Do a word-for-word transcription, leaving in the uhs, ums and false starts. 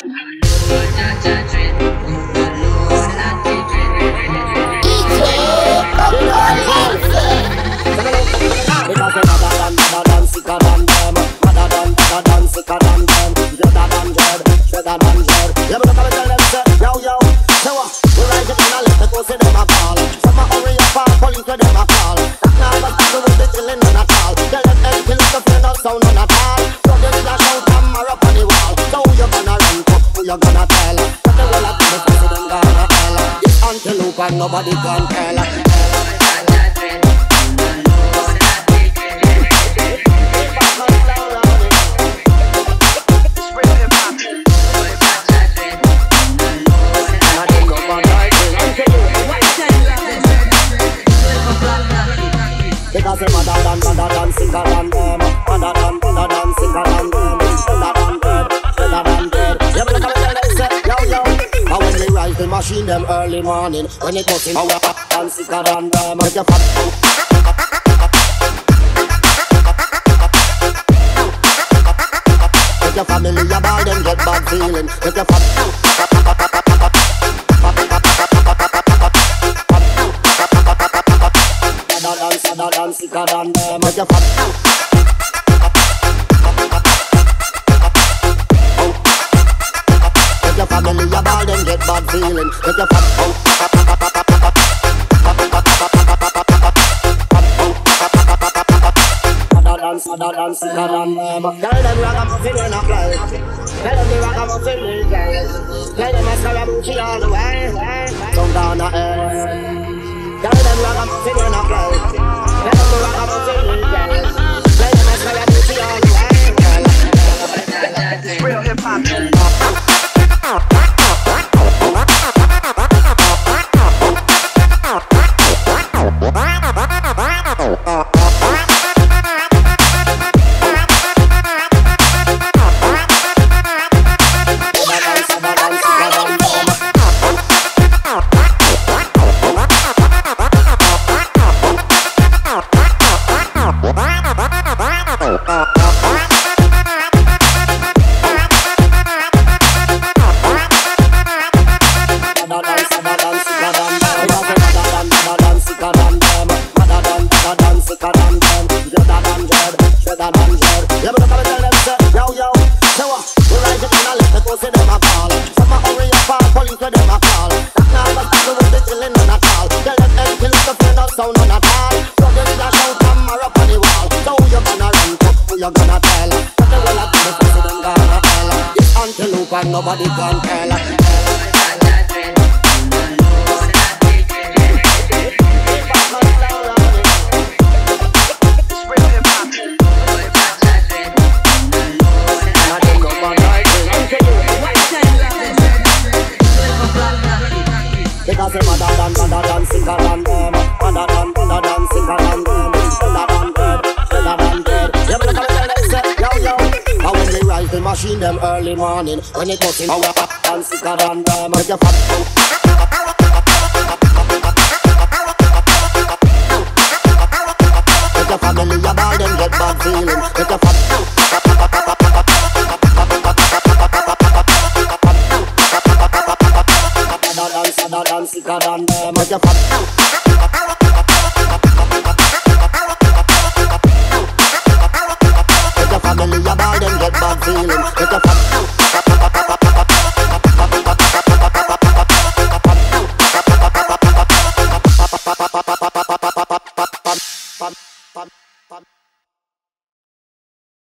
Nobody can tell. Because them other than, other than sicker than them, other than, other than sicker than them, other than dead, other than dead. You better come and tell them, say, yo, yo. And when they rise the machine them early morning, when it goes in power and sicker than them, make your fat. Make your family a ball, them get bad feeling. Make your fat. Sadder than sicker than them, make your fat. Make your family a ball, them get bad feeling. Make your fat. Sadder than, sadder than sicker than them. Tell them ragamuffin when I play. Tell them the ragamuffin will play. Tell them I Scaramucci all the way. Come down the air. Tell them ragamuffin when I play. Tell them the ragamuffin will play. Tell them I Scaramucci all the way. Real hip hop. Nobody can tell. Because them other than, other than sicker than them, other than, other than sicker than them, other than dead, other than dead. You better come and tell them, say, yo, yo. And when they rise the machine them early morning, when it goes in power and sicker than them, make your fat. Make your family a ball, them get bad feeling. Make your fat. Sadder than sicker than them, make your fat. Make your family a ball, them get bad feeling. Make your fat.